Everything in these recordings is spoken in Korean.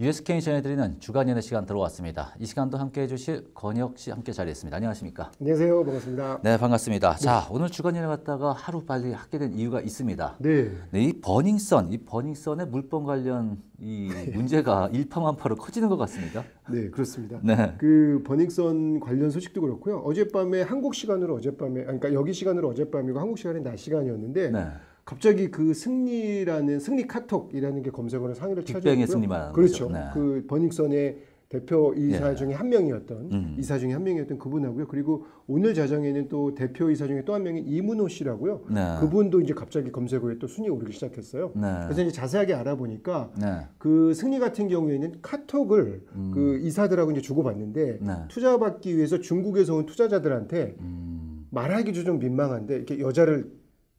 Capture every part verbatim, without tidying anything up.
유에스케이 전해드리는 주간 연예 시간 들어왔습니다. 이 시간도 함께해 주실 권혁 씨 함께 자리했습니다. 안녕하십니까? 안녕하세요. 반갑습니다. 네, 반갑습니다. 네. 자, 오늘 주간 연예 갔다가 하루 빨리 하게 된 이유가 있습니다. 네. 네, 이 버닝썬, 이 버닝썬의 물범 관련 이 문제가 일파만파로 커지는 것 같습니다. 네, 그렇습니다. 네. 그 버닝썬 관련 소식도 그렇고요. 어젯밤에 한국 시간으로 어젯밤에, 아니, 그러니까 여기 시간으로 어젯밤이고 한국 시간에 낮 시간이었는데 네. 갑자기 그 승리라는 승리 카톡이라는 게 검색어로 상위를 차지했고요. 빅뱅의 승리 말하는 그렇죠. 거죠. 네. 그 버닝썬의 대표 이사 예. 중에 한 명이었던 음. 이사 중에 한 명이었던 그분하고요. 그리고 오늘 자정에는 또 대표 이사 중에 또 한 명인 이문호 씨라고요. 네. 그분도 이제 갑자기 검색어에 또 순위 오르기 시작했어요. 네. 그래서 이제 자세하게 알아보니까 네. 그 승리 같은 경우에는 카톡을 음. 그 이사들하고 이제 주고받는데 네. 투자받기 위해서 중국에서 온 투자자들한테 음. 말하기도 좀 민망한데 이렇게 여자를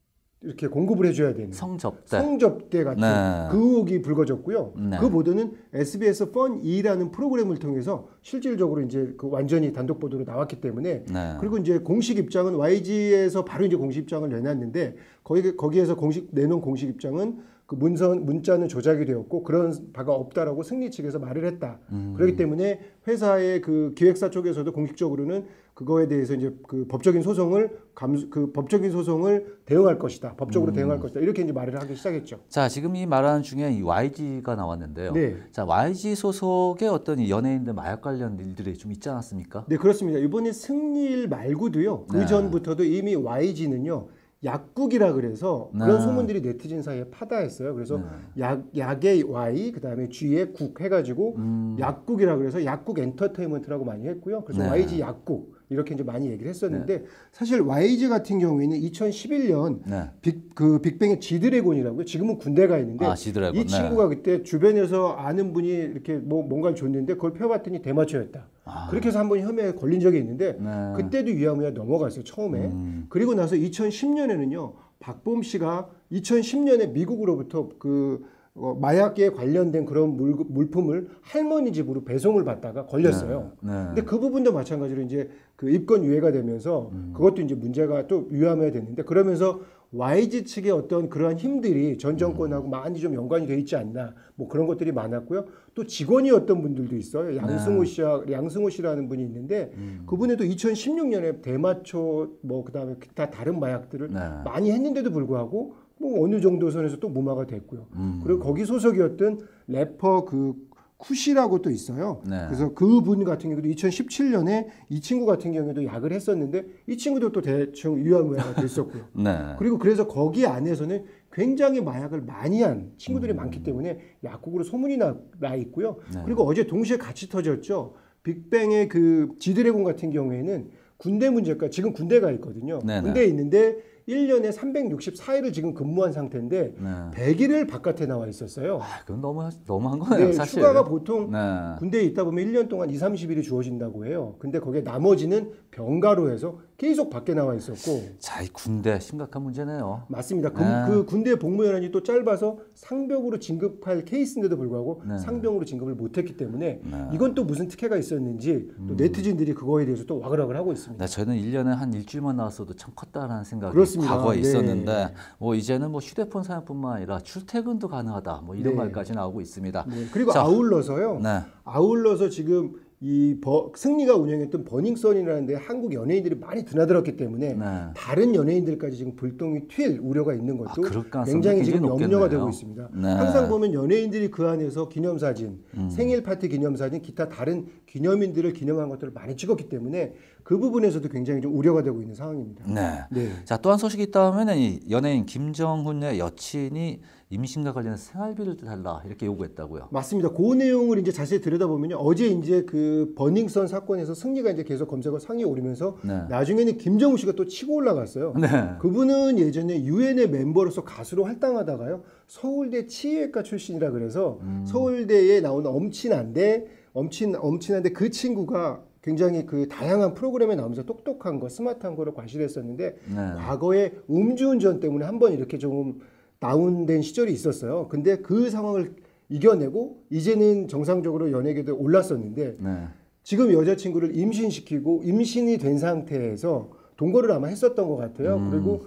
이렇게 공급을 해줘야 되는 성접대. 성접대 같은 네. 그 의혹이 불거졌고요. 네. 그 보도는 에스비에스 펀이라는 프로그램을 통해서 실질적으로 이제 그 완전히 단독 보도로 나왔기 때문에 네. 그리고 이제 공식 입장은 와이지에서 바로 이제 공식 입장을 내놨는데 거기 거기에서 공식 내놓은 공식 입장은 그 문선 문자는 조작이 되었고 그런 바가 없다라고 승리 측에서 말을 했다. 음. 그렇기 때문에 회사의 그 기획사 쪽에서도 공식적으로는 그거에 대해서 이제 그 법적인 소송을 감수 그 법적인 소송을 대응할 것이다. 법적으로 음. 대응할 것이다. 이렇게 이제 말을 하기 시작했죠. 자, 지금 이 말하는 중에 이 와이지가 나왔는데요. 네. 자, 와이지 소속의 어떤 이 연예인들 마약 관련 일들이 좀 있지 않았습니까? 네, 그렇습니다. 이번에 승리일 말고도요. 네. 그 전부터도 이미 와이지는요. 약국이라 그래서 네. 그런 소문들이 네티즌 사이에 파다했어요. 그래서 네. 약 약의 Y 그다음에 G의 국 해가지고 음. 약국이라 그래서 약국 엔터테인먼트라고 많이 했고요. 그래서 네. 와이지 약국 이렇게 이제 많이 얘기를 했었는데 사실 와이지 같은 경우에는 이천십일 년 네. 빅, 그 빅뱅의 지드래곤이라고요. 지금은 군대가 있는데 아, 지드래곤. 이 친구가 그때 주변에서 아는 분이 이렇게 뭐 뭔가를 줬는데 그걸 펴봤더니 대마초였다. 아. 그렇게 해서 한 번이 혐의에 걸린 적이 있는데 네. 그때도 유야무야 넘어갔어요. 처음에. 음. 그리고 나서 이천십 년에는요. 박범 씨가 이천십 년에 미국으로부터 그 어, 마약에 관련된 그런 물, 물품을 할머니 집으로 배송을 받다가 걸렸어요. 네. 네. 근데 그 부분도 마찬가지로 이제 그 입건 유예가 되면서 음. 그것도 이제 문제가 또 유야무야 됐는데 그러면서 와이지 측의 어떤 그러한 힘들이 전 정권하고 많이 좀 연관이 돼 있지 않나 뭐 그런 것들이 많았고요. 또 직원이었던 분들도 있어요. 양승호 씨와 양승호 씨라는 분이 있는데 음. 그분에도 이천십육 년에 대마초 뭐 그다음에 기타 다른 마약들을 네. 많이 했는데도 불구하고 뭐 어느 정도 선에서 또 무마가 됐고요. 음. 그리고 거기 소속이었던 래퍼 그 쿠시라고 또 있어요. 네. 그래서 그분 같은 경우도 이천십칠 년에 이 친구 같은 경우에도 약을 했었는데 이 친구도 또 대충 유야무야가 됐었고요. 네. 그리고 그래서 거기 안에서는 굉장히 마약을 많이 한 친구들이 음. 많기 때문에 약국으로 소문이 나, 나 있고요. 네. 그리고 어제 동시에 같이 터졌죠. 빅뱅의 그 지드래곤 같은 경우에는 군대 문제가 지금 군대가 있거든요. 네네. 군대에 있는데 일 년에 삼백육십사 일을 지금 근무한 상태인데 네. 백 일을 바깥에 나와 있었어요. 아, 그건 너무 너무한 거네요, 네, 사실. 휴가가 보통 네. 군대에 있다 보면 일 년 동안 이삼십 일이 주어진다고 해요. 근데 거기에 나머지는 병가로 해서 계속 밖에 나와 있었고. 자, 이 군대 심각한 문제네요. 맞습니다. 그, 네. 그 군대 복무연한이 또 짧아서 상병으로 진급할 케이스인데도 불구하고 네. 상병으로 진급을 못했기 때문에 네. 이건 또 무슨 특혜가 있었는지 또 네티즌들이 그거에 대해서 또 와글와글 하고 있습니다. 네, 저는 일 년에 한 일주일만 나왔어도 참 컸다라는 생각이 그렇습니다. 과거에 네. 있었는데 뭐 이제는 뭐 휴대폰 사용뿐만 아니라 출퇴근도 가능하다 뭐 이런 네. 말까지 나오고 있습니다. 네. 그리고 자, 아울러서요. 네. 아울러서 지금 이 버, 승리가 운영했던 버닝썬이라는 데 한국 연예인들이 많이 드나들었기 때문에 네. 다른 연예인들까지 지금 불똥이 튈 우려가 있는 아, 것도 그럴 가능성이 굉장히 지금 굉장히 염려가 높겠네요. 되고 있습니다. 네. 항상 보면 연예인들이 그 안에서 기념사진, 음. 생일 파티 기념사진, 기타 다른 기념인들을 기념한 것들을 많이 찍었기 때문에 그 부분에서도 굉장히 좀 우려가 되고 있는 상황입니다. 네. 네. 자, 또 한 소식이 있다 하면은 이 연예인 김정훈의 여친이 임신과 관련해서 생활비를 달라 이렇게 요구했다고요. 맞습니다. 그 내용을 이제 자세히 들여다보면요. 어제 이제 그 버닝썬 사건에서 승리가 이제 계속 검색어 상위에 오르면서 네. 나중에는 김정우 씨가 또 치고 올라갔어요. 네. 그분은 예전에 유엔의 멤버로서 가수로 활동하다가요. 서울대 치의학과 출신이라 그래서 음. 서울대에 나오는 엄친한데 엄친 엄친한데 그 친구가 굉장히 그 다양한 프로그램에 나오면서 똑똑한 거, 스마트한 거를 과시했었는데 네. 과거에 음주운전 때문에 한번 이렇게 좀 다운된 시절이 있었어요. 근데 그 상황을 이겨내고 이제는 정상적으로 연예계에 올랐었는데 네. 지금 여자친구를 임신시키고 임신이 된 상태에서 동거를 아마 했었던 것 같아요. 음. 그리고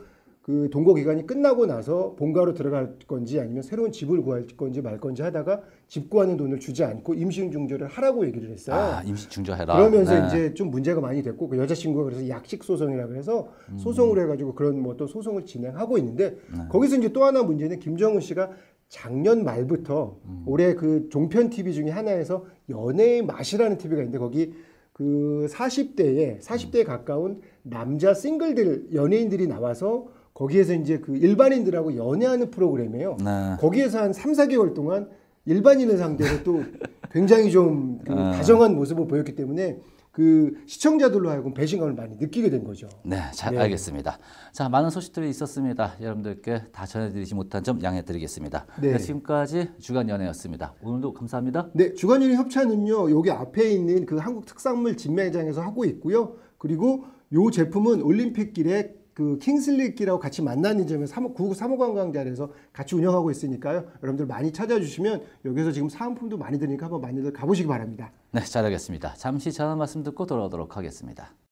그 동거 기간이 끝나고 나서 본가로 들어갈 건지 아니면 새로운 집을 구할 건지 말 건지 하다가 집 구하는 돈을 주지 않고 임신 중절을 하라고 얘기를 했어요. 아, 임신 중절해라. 그러면서 네. 이제 좀 문제가 많이 됐고 그 여자친구가 그래서 약식 소송이라 그래서 음. 소송을 해가지고 그런 뭐 또 소송을 진행하고 있는데 거기서 이제 또 하나 문제는 김정은 씨가 작년 말부터 음. 올해 그 종편 티비 중에 하나에서 연애의 맛이라는 티비가 있는데 거기 그 사십 대에 사십 대에 가까운 남자 싱글들 연예인들이 나와서 거기에서 이제 그 일반인들하고 연애하는 프로그램이에요. 네. 거기에서 한 삼, 사 개월 동안 일반인을 상대로 또 굉장히 좀그 아. 다정한 모습을 보였기 때문에 그 시청자들로 하여금 배신감을 많이 느끼게 된 거죠. 네, 잘 네. 알겠습니다. 자, 많은 소식들이 있었습니다. 여러분들께 다 전해드리지 못한 점 양해드리겠습니다. 네. 네, 지금까지 주간 연예였습니다. 오늘도 감사합니다. 네, 주간연예 협찬은요. 여기 앞에 있는 그 한국 특산물 진매장에서 하고 있고요. 그리고 요 제품은 올림픽길에 그 킹슬리길하고 같이 만나는 점에 구구 사무관광자에서 같이 운영하고 있으니까요. 여러분들 많이 찾아주시면 여기서 지금 사은품도 많이 드니까 한번 많이들 가보시기 바랍니다. 네, 잘 알겠습니다. 잠시 전화 말씀 듣고 돌아오도록 하겠습니다.